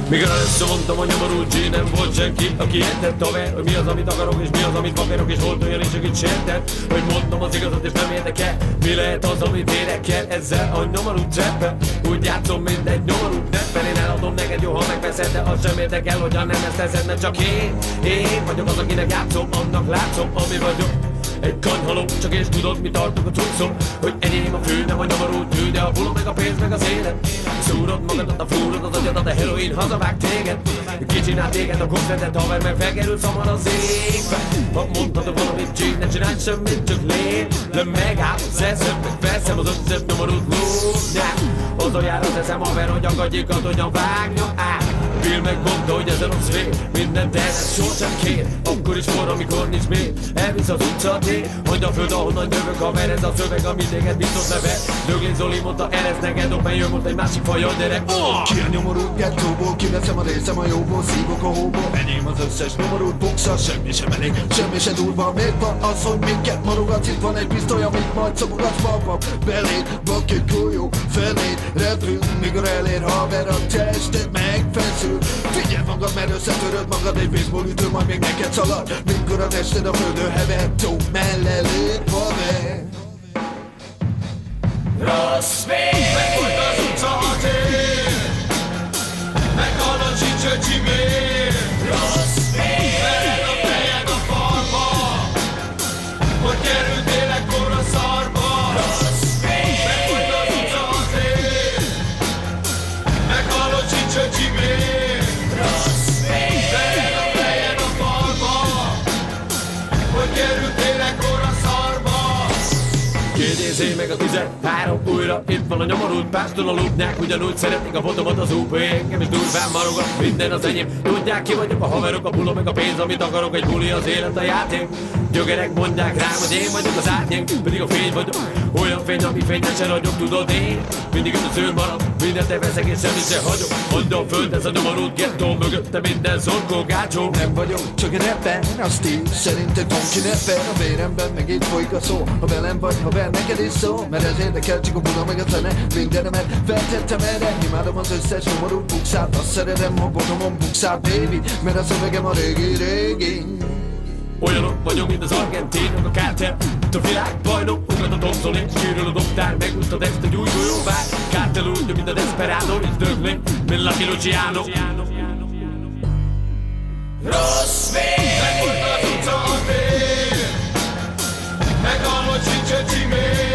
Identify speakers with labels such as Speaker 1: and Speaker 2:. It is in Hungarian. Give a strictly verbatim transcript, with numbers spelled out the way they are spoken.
Speaker 1: Mikor először mondtam a nyomorult G, nem volt senki, aki értett haver, hogy mi az, amit akarok, és mi az, amit vakarok, és volt olyan is, akit sértett, hogy mondtam az igazat, és nem érdekel, mi lehet az, amit érekel ezzel a nyomorult rappel. Úgy játszom, mint egy nyomorult rapper, én eladom neked, jó, ha megveszed, de az sem érdekel, hogy ha nem ezt teszed, mert csak én, én vagyok az, akinek játszom, annak látszom, ami vagyok. Egy kanyhalom, csak és tudod, mi tartok a cuccom, hogy enyém a fő, nem a nyomorult hű, de a bulom meg a pénz meg az élet. Szúrod magadat, a fúrod az agyadat, a heroin hazavág téged. Kicsinál téged a konfetet, haver, mert felkerülsz hamar az égbe. Ha mondtad a valamit, G, ne csinálj semmit, csak légy le, megáll az eszem, meg veszem az összes nyomorult lúnyát. Azon jár az eszem, haver, hogy a gagyikat hogyan vágja át. Bill megmondta, hogy ez a rossz vég, mindent elvesz, sor sem kér. Akkor is for, amikor nincs még, elvisz az utca tér. Hagyd a föld, ahonnan jövök, haver, ez a szöveg, ami téged biztos neve. Döglén Zoli mondta, eresz neked, open jön, most egy másik faj, a gyerek. Oh!
Speaker 2: Ki a nyomorult gettóból, kiveszem a részem a jóból, szívok a hóból. Enyém az összes nyomorult boxa, semmi sem elég, semmi sem durva. Miért van az, hogy minket marogatsz? Itt van egy pisztoly, amit majd szomogatsz magam beléd, bak egy golyó feléd repül, mikor elér, haver, a tested megfeszül. Figyelj magad, mert összetöröd magad, egy baseball ütő majd még neked szalad. Mikor a tested a földön hever, tó mellelőtt, haver.
Speaker 1: Rossz vég!
Speaker 2: Megfolyt az utca a tér, meghal a csincső csimér.
Speaker 1: Rossz vég!
Speaker 2: Vered a fejed a falba, hogy kerültél ekkora szarba.
Speaker 1: Rossz vég!
Speaker 2: Megfolyt az utca a tér, meghal a csincső csimér.
Speaker 1: Rossz vég!
Speaker 2: Vered a fejed a falba, hogy kerültél ekkora szarba.
Speaker 1: Kérdézzél meg a tizenhárom újra, itt van a nyomorult pástól a lúpnyák, ugyanúgy szeretnék a fotomat az ú pé, engem is durván marogat, minden az enyém. Tudják, ki vagyok, a haverok, a bulom meg a pénz, amit akarok, egy buli, az élet, a játék. Gyögerek mondják rám, hogy én vagyok az árnyék, pedig a fény vagyok. Olyan fény, ami fényesen ragyog, tudod én. Mindig először marad, mindent elveszek és semmit se hagyok. Mondd a föld, ez a nyomorult gettó, mögötte minden szorkó gácsó.
Speaker 2: Nem vagyok csak egy rapper, a stíl szerinted Tonki rapper. A véremben meg itt folyik a szó, ha velem vagy, ha vel neked is szó. Mert ez érdekel, csak a bula meg a zene, mindenemet feltettem erre. Imádom az összes nyomorult bukszát, azt szeretem, ha botomon bukszál, baby. Mert a szövegem a régi-régi.
Speaker 1: Olyanok vagyok, mint az argentinok, a kártel, itt a világbajnok, ugat a Thompson, és sírül a doktár, megúsztad ezt a gyújtójóvár. Kártel úgy, mint a Desperado, és döglé, mint Lucky Luciano. Rossz vég!
Speaker 2: Megfolyt az utca a tér, meghal, hogy sincs egy csimér.